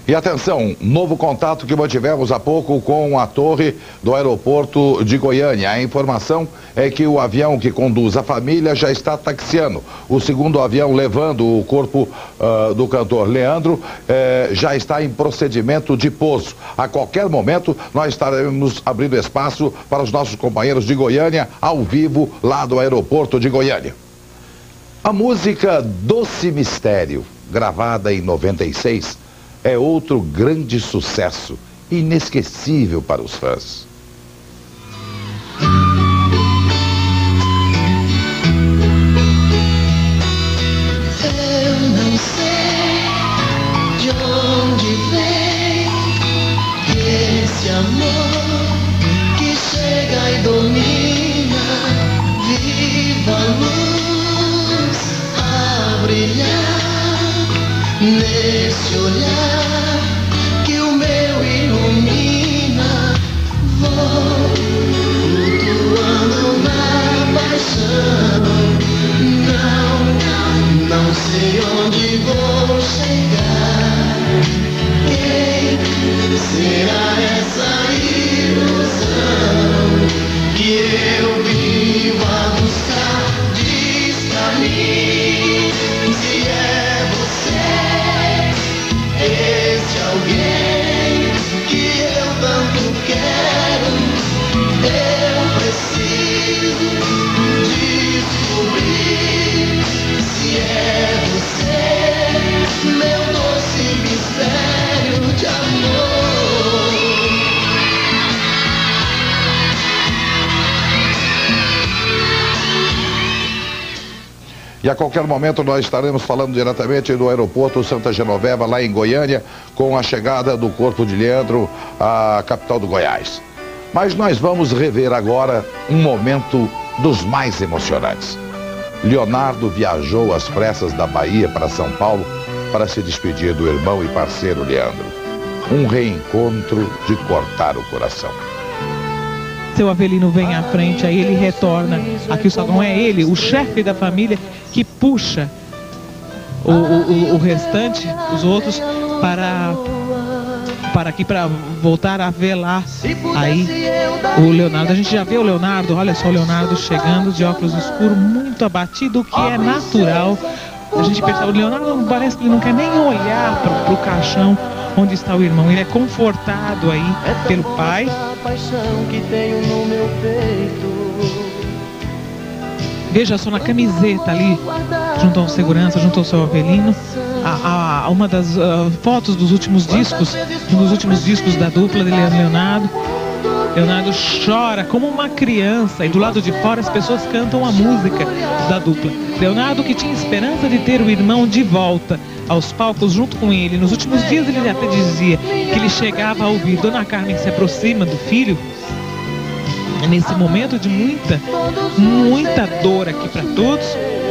E atenção, novo contato que mantivemos há pouco com a torre do aeroporto de Goiânia. A informação é que o avião que conduz a família já está taxiando. O segundo avião levando o corpo do cantor Leandro já está em procedimento de pouso. A qualquer momento nós estaremos abrindo espaço para os nossos companheiros de Goiânia ao vivo lá do aeroporto de Goiânia. A música Doce Mistério, gravada em 96, é outro grande sucesso, inesquecível para os fãs. Eu não sei de onde vem esse amor que chega e domina, viva a luz a brilhar nesse olhar que o meu ilumina. Vou flutuando na paixão, não sei onde vou chegar. Quem será essa ilusão que eu vivo a buscar? Diz pra mim se é você, esse alguém que eu tanto quero. Eu preciso descobrir se é você, meu doce mistério de amor. E a qualquer momento nós estaremos falando diretamente do aeroporto Santa Genoveva, lá em Goiânia, com a chegada do corpo de Leandro à capital do Goiás. Mas nós vamos rever agora um momento dos mais emocionantes. Leonardo viajou às pressas da Bahia para São Paulo para se despedir do irmão e parceiro Leandro. Um reencontro de cortar o coração. Seu Avelino vem à frente, aí ele retorna. Aqui o Salgão é ele, o chefe da família, que puxa o restante, os outros, para aqui, para voltar a velar aí o Leonardo. A gente já vê o Leonardo, olha só o Leonardo chegando de óculos escuros, muito abatido, o que é natural. A gente percebe, o Leonardo parece que ele não quer nem olhar para o caixão onde está o irmão. Ele é confortado aí pelo pai. Veja só na camiseta ali, junto ao segurança, junto ao seu Avelino, uma das fotos dos últimos discos, um dos últimos discos da dupla de Leonardo. Leonardo chora como uma criança e do lado de fora as pessoas cantam a música da dupla. Leonardo, que tinha esperança de ter o irmão de volta aos palcos junto com ele. Nos últimos dias ele até dizia que ele chegava a ouvir Dona Carmen se aproxima do filho. Nesse momento de muita dor aqui para todos.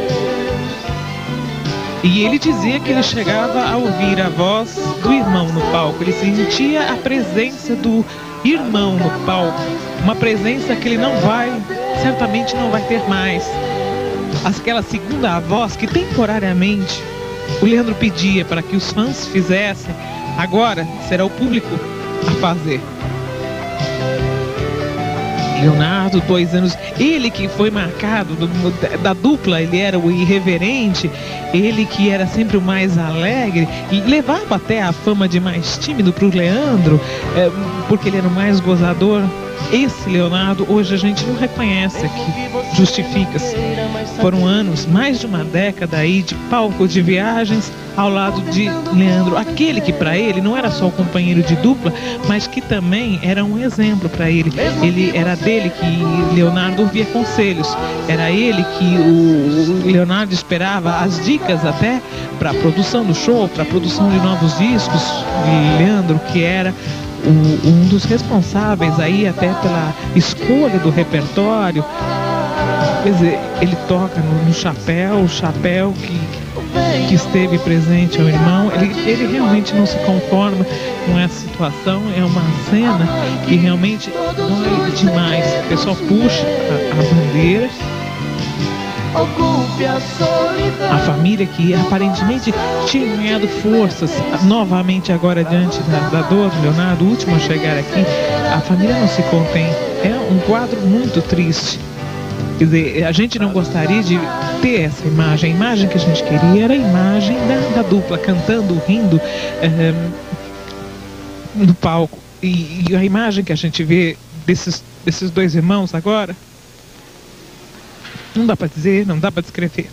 E ele dizia que ele chegava a ouvir a voz do irmão no palco. Ele sentia a presença do irmão no palco. Uma presença que ele certamente não vai ter mais. Aquela segunda voz que temporariamente o Leandro pedia para que os fãs fizessem, agora será o público a fazer. Leonardo, 2 anos, ele que foi marcado da dupla, ele era o irreverente, ele que era sempre o mais alegre, levava até a fama de mais tímido para o Leandro, porque ele era o mais gozador. Esse Leonardo, hoje a gente não reconhece aqui, justifica-se. Foram anos, mais de uma década aí de palco, de viagens ao lado de Leandro. Aquele que para ele não era só o companheiro de dupla, mas que também era um exemplo para ele. Era dele que Leonardo ouvia conselhos. Era ele que o Leonardo esperava as dicas até para a produção do show, para a produção de novos discos. E Leandro, que era um dos responsáveis aí até pela escolha do repertório. Quer dizer, ele toca no chapéu, o chapéu que esteve presente ao irmão. Ele realmente não se conforma com essa situação. É uma cena que realmente dói demais. O pessoal puxa a bandeira. ocupe a solidão. A família que aparentemente tinha ganhado forças novamente agora diante da dor do Leonardo, o último a chegar aqui, a família não se contém. É um quadro muito triste. Quer dizer, a gente não gostaria de ter essa imagem. A imagem que a gente queria era a imagem da dupla cantando, rindo no palco. E a imagem que a gente vê desses dois irmãos agora, não dá para dizer, não dá para descrever.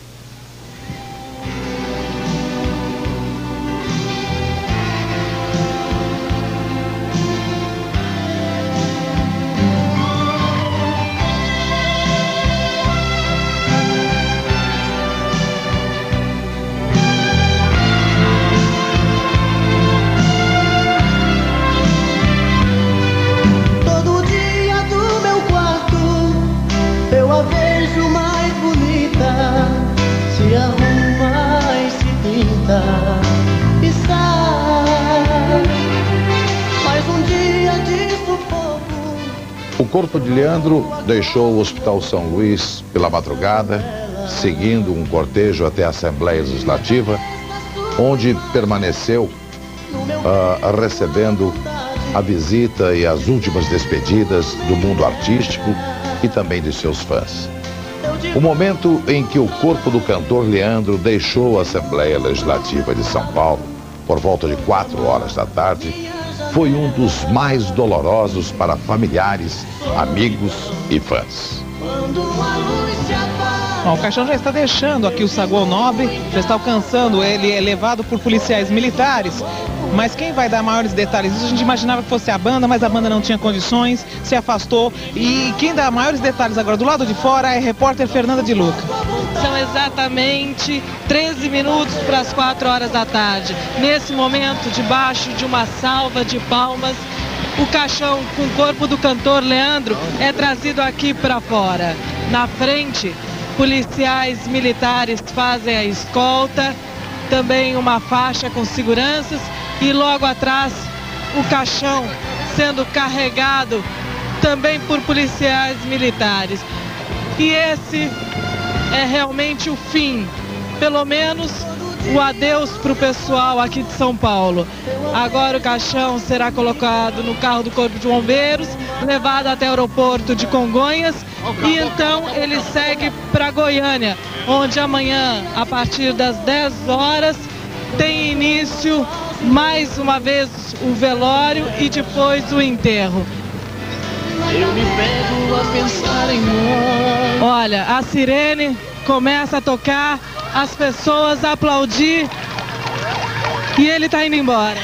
O corpo de Leandro deixou o Hospital São Luís pela madrugada, seguindo um cortejo até a Assembleia Legislativa, onde permaneceu recebendo a visita e as últimas despedidas do mundo artístico e também de seus fãs. O momento em que o corpo do cantor Leandro deixou a Assembleia Legislativa de São Paulo, por volta de 4 horas da tarde, foi um dos mais dolorosos para familiares, amigos e fãs. Bom, o caixão já está deixando aqui o saguão nobre, já está alcançando, ele é levado por policiais militares. Mas quem vai dar maiores detalhes? A gente imaginava que fosse a banda, mas a banda não tinha condições, se afastou. E quem dá maiores detalhes agora do lado de fora é a repórter Fernanda de Luca. São exatamente 13 minutos para as 4 horas da tarde. Nesse momento, debaixo de uma salva de palmas, o caixão com o corpo do cantor Leandro é trazido aqui para fora. Na frente, policiais militares fazem a escolta, também uma faixa com seguranças. E logo atrás, o caixão sendo carregado também por policiais militares. E esse é realmente o fim, pelo menos o adeus para o pessoal aqui de São Paulo. Agora o caixão será colocado no carro do Corpo de Bombeiros, levado até o aeroporto de Congonhas e então ele segue para Goiânia, onde amanhã, a partir das 10 horas, tem início mais uma vez o velório e depois o enterro. Eu me pego a pensar em nós. Olha, a sirene começa a tocar, as pessoas a aplaudir e ele está indo embora.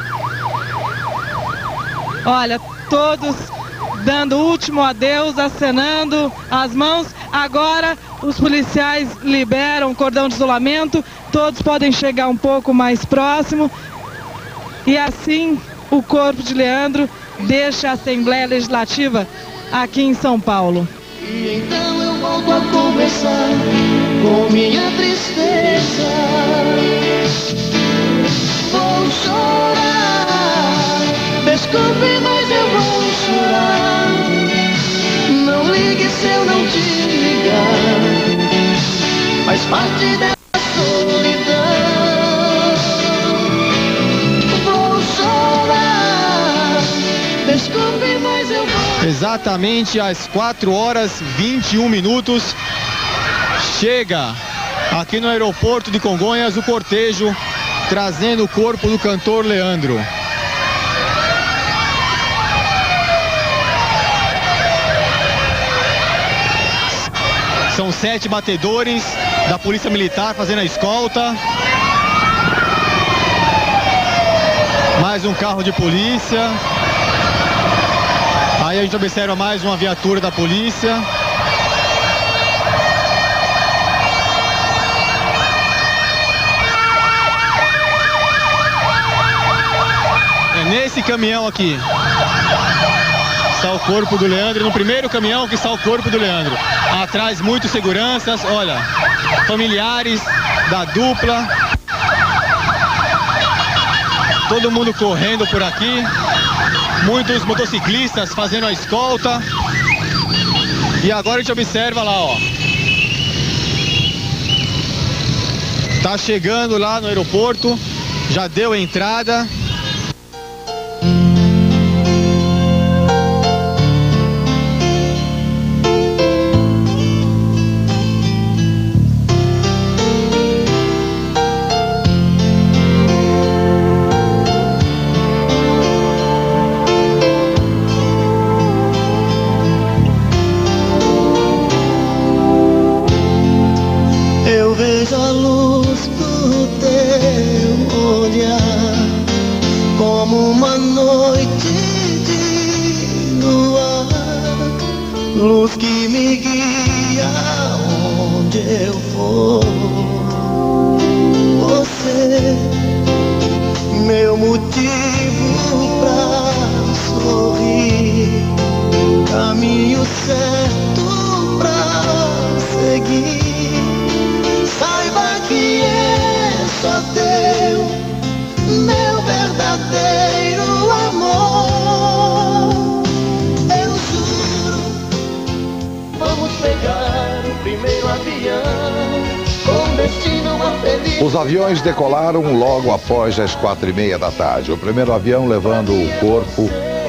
Olha, todos dando o último adeus, acenando as mãos. Agora os policiais liberam o cordão de isolamento, todos podem chegar um pouco mais próximo. E assim o corpo de Leandro deixa a Assembleia Legislativa aqui em São Paulo. E então eu volto a conversar com minha tristeza. Vou chorar, desculpe, mas eu vou chorar. Não ligue se eu não te ligar, faz parte dessa solidão. Desculpe, mas eu vou. Exatamente às 4 horas 21 minutos, chega aqui no aeroporto de Congonhas o cortejo trazendo o corpo do cantor Leandro. São 7 batedores da Polícia Militar fazendo a escolta. Mais um carro de polícia. Aí a gente observa mais uma viatura da polícia. É nesse caminhão aqui está o corpo do Leandro, no primeiro caminhão que está o corpo do Leandro. Atrás muitos seguranças, olha, familiares da dupla. Todo mundo correndo por aqui. Muitos motociclistas fazendo a escolta. E agora a gente observa lá, ó, Tá chegando lá no aeroporto, já deu a entrada. Eu vejo a luz do teu olhar como uma noite de luar, luz que me guia onde eu for. Você, meu motivo pra sorrir, caminho certo pra seguir. Saiba que é só teu, meu verdadeiro amor. Eu juro, vamos pegar o primeiro avião com destino a feliz. Os aviões decolaram logo após as 4h30 da tarde. O primeiro avião levando o corpo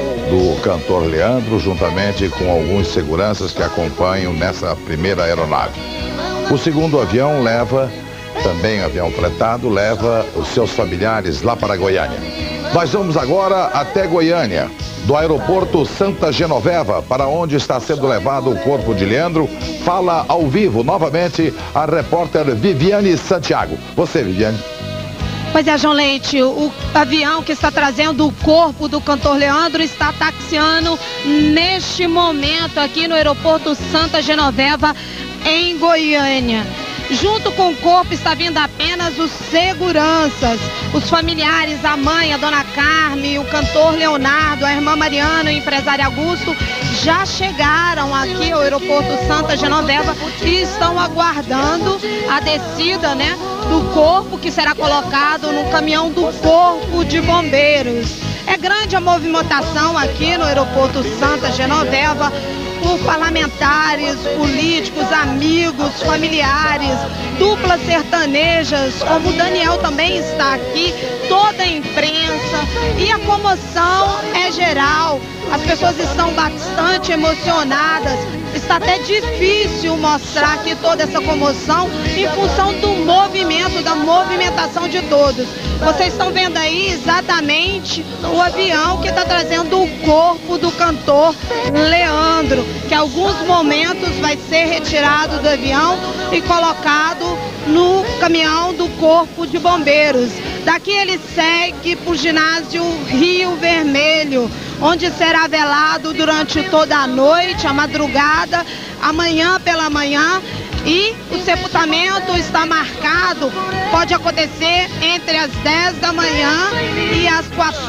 do cantor Leandro, juntamente com alguns seguranças que acompanham nessa primeira aeronave. O segundo avião leva, também avião fretado, leva os seus familiares lá para Goiânia. Nós vamos agora até Goiânia, do aeroporto Santa Genoveva, para onde está sendo levado o corpo de Leandro. Fala ao vivo, novamente, a repórter Viviane Santiago. Você, Viviane. Pois é, João Leite, o avião que está trazendo o corpo do cantor Leandro está taxiando neste momento aqui no aeroporto Santa Genoveva, em Goiânia. Junto com o corpo está vindo apenas os seguranças, os familiares, a mãe, a dona Carme, o cantor Leonardo, a irmã Mariana e o empresário Augusto já chegaram aqui ao aeroporto Santa Genoveva e estão aguardando a descida, né, do corpo que será colocado no caminhão do Corpo de Bombeiros. É grande a movimentação aqui no aeroporto Santa Genoveva, por parlamentares, políticos, amigos, familiares, duplas sertanejas, como o Daniel também está aqui, toda a imprensa, e a comoção é geral. As pessoas estão bastante emocionadas. Está até difícil mostrar aqui toda essa comoção em função do movimento, da movimentação de todos. Vocês estão vendo aí exatamente o avião que está trazendo o corpo do cantor Leandro, que em alguns momentos vai ser retirado do avião e colocado no caminhão do Corpo de Bombeiros. Daqui ele segue para o ginásio Rio Vermelho, onde será velado durante toda a noite, a madrugada, amanhã pela manhã, e o sepultamento está marcado, pode acontecer entre as 10 da manhã e as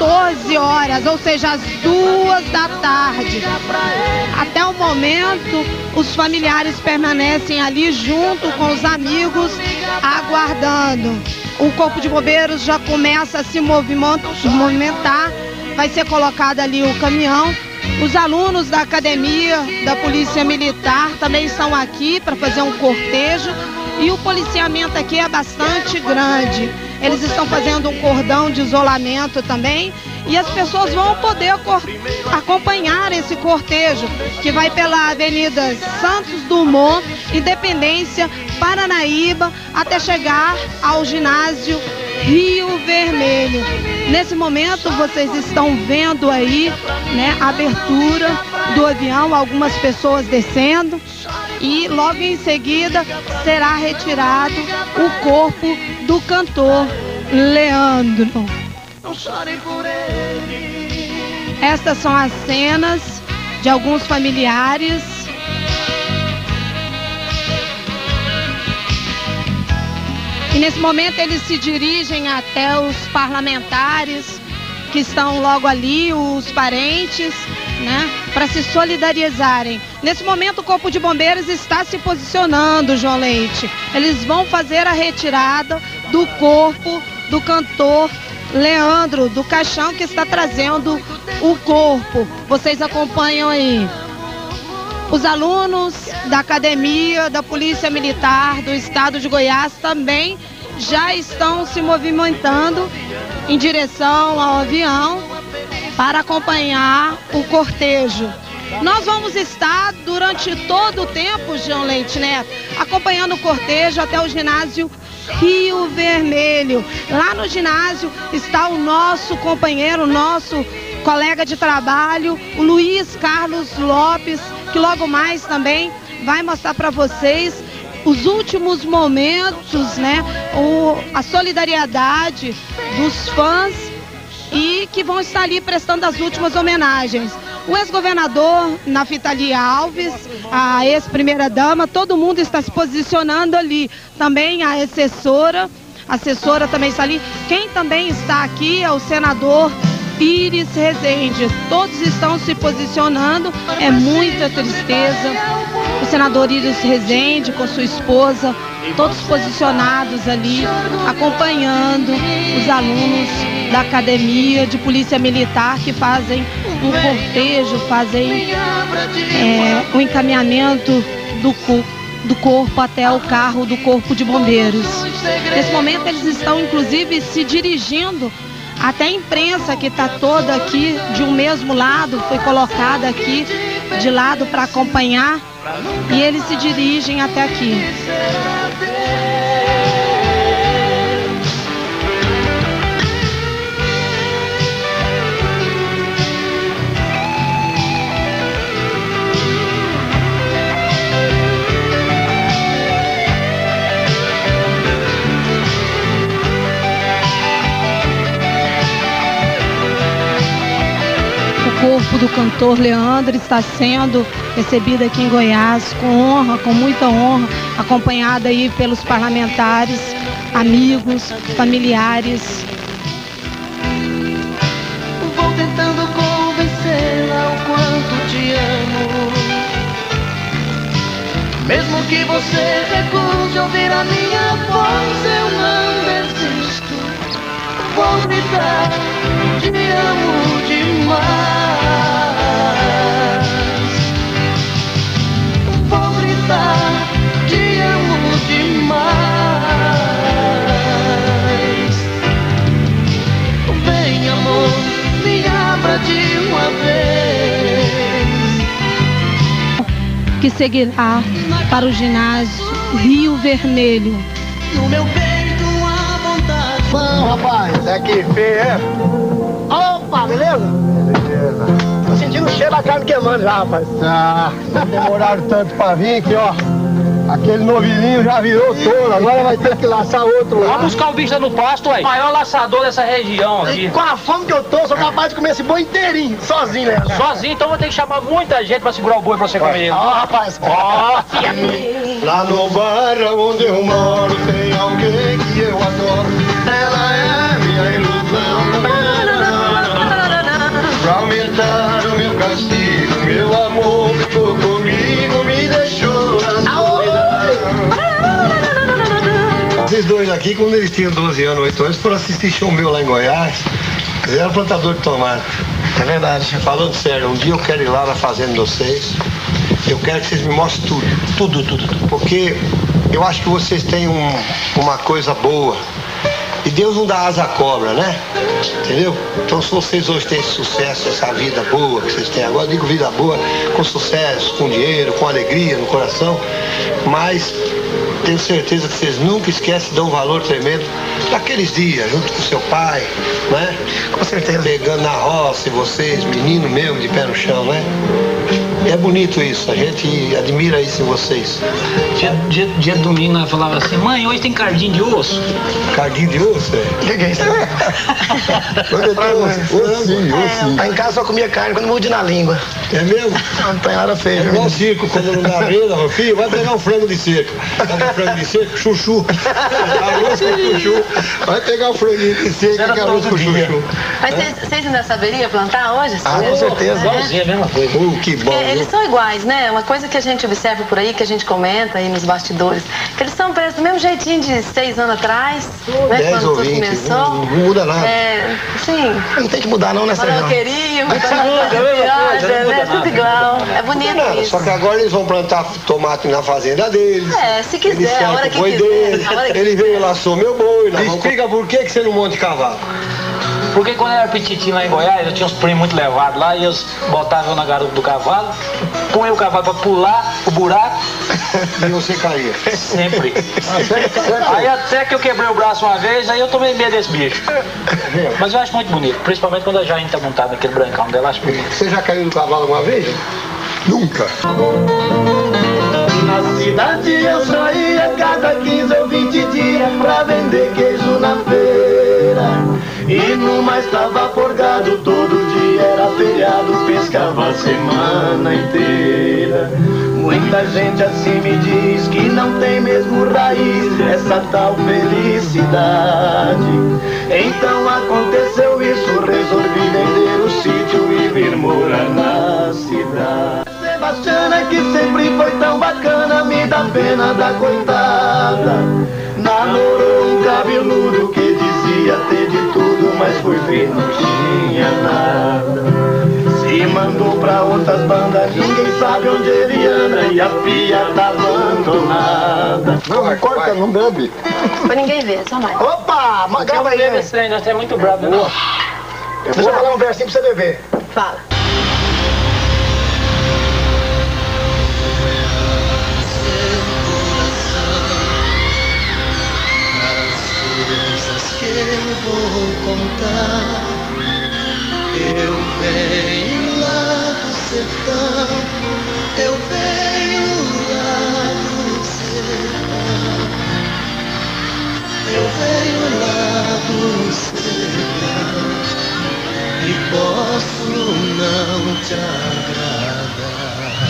14 horas, ou seja, às 2 da tarde. Até o momento, os familiares permanecem ali junto com os amigos, aguardando. O Corpo de Bombeiros já começa a se movimentar, vai ser colocado ali o caminhão. Os alunos da academia da Polícia Militar também estão aqui para fazer um cortejo e o policiamento aqui é bastante grande. Eles estão fazendo um cordão de isolamento também e as pessoas vão poder acompanhar esse cortejo que vai pela Avenida Santos Dumont, Independência, Paranaíba, até chegar ao ginásio Rio Vermelho. Nesse momento vocês estão vendo aí, né, a abertura do avião, algumas pessoas descendo e logo em seguida será retirado o corpo do cantor Leandro. Estas são as cenas de alguns familiares. E nesse momento eles se dirigem até os parlamentares que estão logo ali, os parentes, né, para se solidarizarem. Nesse momento o Corpo de Bombeiros está se posicionando, João Leite. Eles vão fazer a retirada do corpo do cantor Leandro, do caixão que está trazendo o corpo. Vocês acompanham aí. Os alunos da academia, da Polícia Militar do Estado de Goiás também já estão se movimentando em direção ao avião para acompanhar o cortejo. Nós vamos estar durante todo o tempo, João Leite Neto, acompanhando o cortejo até o ginásio Rio Vermelho. Lá no ginásio está o nosso companheiro, o nosso colega de trabalho, o Luiz Carlos Lopes, que logo mais também vai mostrar para vocês os últimos momentos, né? A solidariedade dos fãs e que vão estar ali prestando as últimas homenagens. O ex-governador Naftali Alves, a ex-primeira-dama, todo mundo está se posicionando ali. Também a assessora também está ali. Quem também está aqui é o senador Iris Rezende. Todos estão se posicionando, é muita tristeza. O senador Iris Rezende com sua esposa, todos posicionados ali, acompanhando os alunos da Academia de Polícia Militar que fazem um cortejo, fazem o encaminhamento do corpo até o carro do Corpo de Bombeiros. Nesse momento eles estão inclusive se dirigindo até a imprensa que está toda aqui de um mesmo lado, foi colocada aqui de lado para acompanhar e eles se dirigem até aqui. O corpo do cantor Leandro está sendo recebido aqui em Goiás com honra, com muita honra, acompanhada aí pelos parlamentares, amigos, familiares. Vou tentando convencê-la o quanto te amo. Mesmo que você recuse ouvir a minha voz, eu não desisto. Vou gritar, te amo demais. Vou gritar, te amo demais. Vem, amor, me abra de uma vez. Que seguirá para o ginásio Rio Vermelho. No meu peito a vontade. Não, rapaz, é que feio, é? Opa, beleza? Beleza. Tô sentindo o cheiro da carne queimando já, rapaz. Ah, demoraram tanto pra vir que, ó, aquele novilhinho já virou touro, agora vai ter que laçar outro lá. Vamos buscar o bicho no pasto, ué. O maior laçador dessa região aqui. E com a fome que eu tô, sou capaz de comer esse boi inteirinho, sozinho, né? Sozinho, então vou ter que chamar muita gente pra segurar o boi pra você comer ele. Ó, rapaz. Ó, lá no bairro onde eu moro tem alguém que eu adoro. Ela é minha ilusão. Pra aumentar o meu castigo, meu amor ficou comigo, me deixou na solidão. Esses dois aqui, quando eles tinham 12 anos, 8 anos, foram assistir show meu lá em Goiás. Eles eram plantador de tomate. É verdade. Falando sério, um dia eu quero ir lá na fazenda de vocês. Eu quero que vocês me mostrem tudo. Tudo. Porque eu acho que vocês têm uma coisa boa. E Deus não dá asa à cobra, né? Entendeu? Então se vocês hoje têm esse sucesso, essa vida boa que vocês têm agora, eu digo vida boa, com sucesso, com dinheiro, com alegria no coração, mas tenho certeza que vocês nunca esquecem de dar um valor tremendo naqueles dias, junto com seu pai, né? Com certeza. Pegando na roça, e vocês, menino mesmo, de pé no chão, né? É bonito isso, a gente admira isso em vocês. Dia de domingo ela falava assim, mãe, hoje tem cardinho de osso. Cardinho de osso, é? Que é isso? Ossinho. Lá em casa só comia carne quando mude na língua. É mesmo? Não tem nada feio. É igual circo, quando não dá venda, meu filho, vai pegar um frango de cerco. Sabe o frango de cerco? Chuchu. Arroz com chuchu. Vai pegar o franguinho de cerco e arroz com chuchu. Mas vocês ainda saberiam plantar hoje? Ah, com certeza. Igualzinho, a mesma coisa. Que bom. eles são iguais, né? Uma coisa que a gente observa por aí, que a gente comenta aí nos bastidores, que eles são presos do mesmo jeitinho de 6 anos atrás, né? 10 quando ou tudo 20, começou. não muda nada. Sim. Não tem que mudar não, né, Sérgio? Maloqueirinho, é tudo igual. É bonito isso. Só que agora eles vão plantar tomate na fazenda deles. Se quiser, a hora que quiser. Ele veio lá, laçou meu boi. Me explica por que você não monta de cavalo? Porque quando eu era petitinho lá em Goiás, eu tinha uns primos muito levados lá e eles botavam eu na garupa do cavalo, põe o cavalo pra pular o buraco. E você caía? Sempre. Aí até que eu quebrei o braço uma vez, aí eu tomei medo desse bicho. Mas eu acho muito bonito, principalmente quando a Jaine tá montada naquele brancão dela, acho bonito. Você já caiu do cavalo alguma vez? Nunca. Na cidade eu saía cada 15 ou 20 dias pra vender queijo na feira. E no mais tava forgado, todo dia era feriado, pescava a semana inteira. Muita gente assim me diz que não tem mesmo raiz essa tal felicidade. Então aconteceu isso, resolvi vender o sítio e vir morar na cidade. Sebastiana, que sempre foi tão bacana, me dá pena da coitada. Namorou um cabeludo que dizia ter de tudo, mas foi ver, não tinha nada. Se mandou pra outras bandas, ninguém sabe onde ele anda e a pia tá abandonada. Não corta, não bebe. Pra ninguém ver, só mais. Opa, grava aí. Esse trem, você é muito brabo, não? Deixa eu falar um versinho pra você beber. Fala. Que eu vou contar. Eu venho lá do sertão, eu venho lá do sertão, eu venho lá do sertão e posso não te agradar.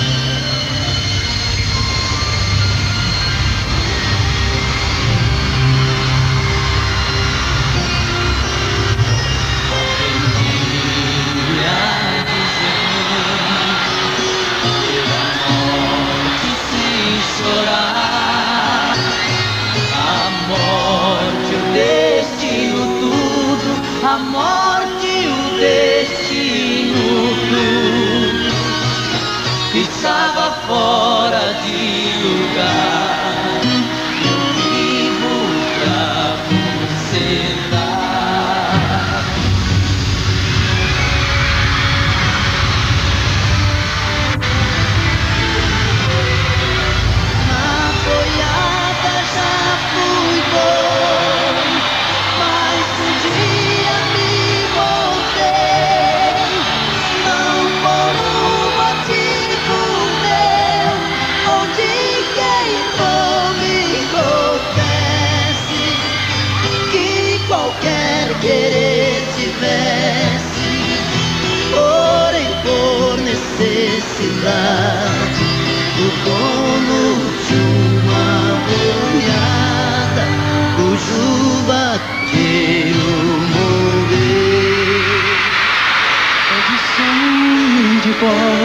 A morte, o destino, tudo estava fora de lugar. Eu vivo pra você dar. Na boiada já fui bom, mas um dia me voltei, não por um motivo meu, onde queimou me confesse que qualquer querer tivesse, porém por necessidade, o dono de uma boiada cujo vaqueiro morreu. É de sonho de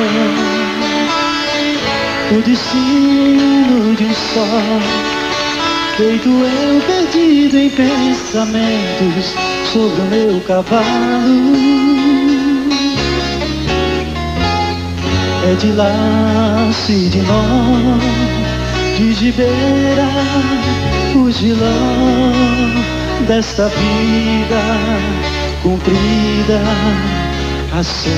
pó, o destino de um só, feito eu perdido em pensamentos sobre o meu cavalo. É de laço e de nó, de gibeira, o giló desta vida cumprida passou.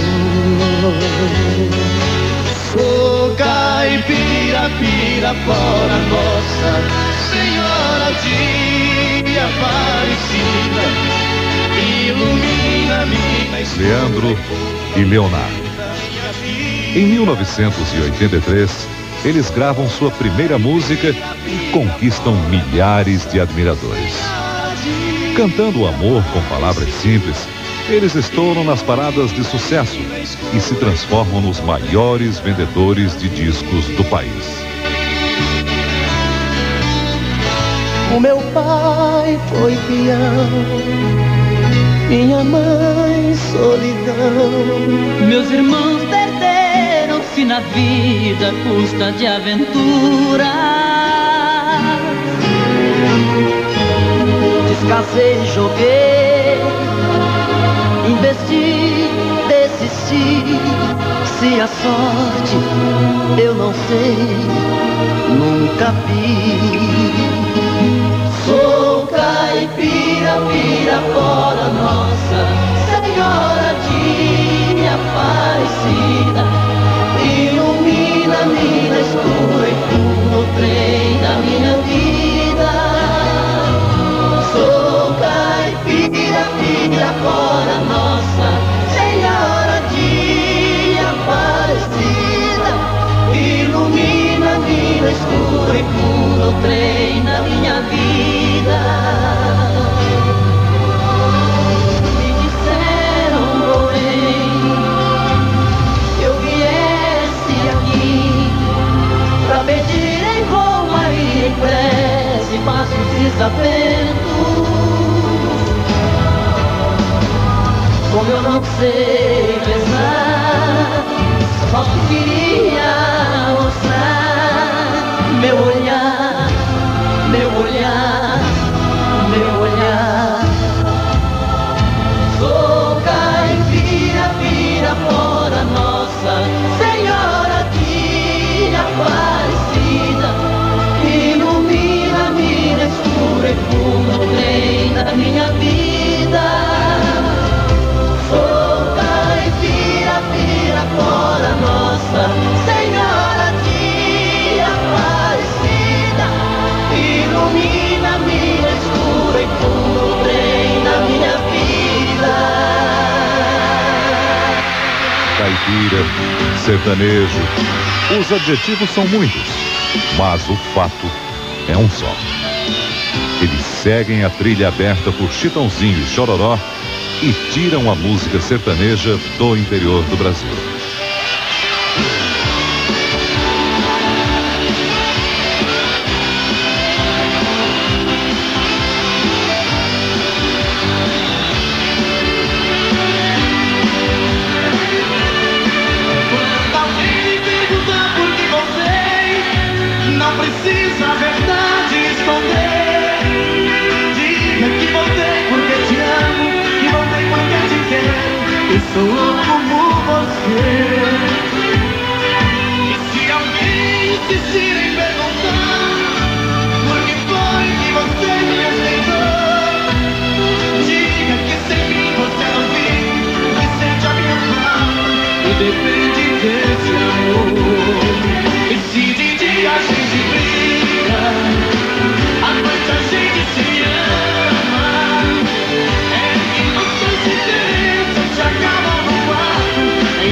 Sou caipira, pirapora, Nossa Senhora de Aparecida, ilumina minha história. Leandro e Leonardo. Em 1983, eles gravam sua primeira música e conquistam milhares de admiradores. Cantando o amor com palavras simples, eles estouram nas paradas de sucesso e se transformam nos maiores vendedores de discos do país. O meu pai foi peão, minha mãe solidão, meus irmãos perderam se na vida custa de aventura. Descasei, joguei, investi, desisti. Se a sorte eu não sei, nunca vi. Sou caipira, Pirapora, Nossa Senhora de Aparecida. Ilumina mina escura e no trem da minha vida. Sou caipira, Pirapora, Nossa Senhora de Aparecida. Ilumina mina escura e no trem da minha vida. Me disseram, porém, que eu viesse aqui pra pedir em romaria, em prece, passos desaventos. Como eu não sei rezar, só queria mostrar meu olhar, meu olhar, meu olhar. Sou caipira, Pirapora, Nossa Senhora de Aparecida. Ilumina a mina escura e fuma o trem da minha vida. Sou caipira, Pirapora, Nossa Senhora de Aparecida. Ilumina a mina escura e fuma o trem da minha vida. Caipira, sertanejo, os adjetivos são muitos, mas o fato é um só. Eles seguem a trilha aberta por Chitãozinho e Chororó e tiram a música sertaneja do interior do Brasil. Quando alguém me perguntar por que voltei, não precisa a verdade esconder. Diga que voltei porque te amo, que voltei porque te quero, e sou como você. E se alguém insistir em perguntar por que foi que você me respeitou, diga que sem mim você não vive, que sente a minha falta e depende desse amor. E se de dia a gente briga, à noite a gente se ama, é que nossos interesses acabam no quarto.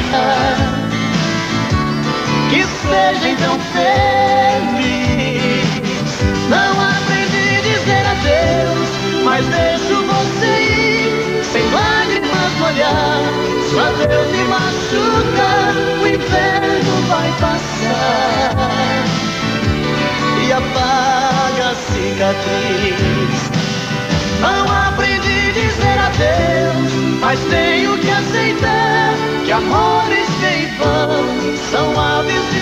Que seja então feliz. Não aprendi a dizer adeus, mas deixo você ir, sem lágrimas no olhar. Só Deus me machuca, o inverno vai passar e apaga a cicatriz. Não aprendi a dizer adeus, mas tenho que aceitar que amores que em vão são aves de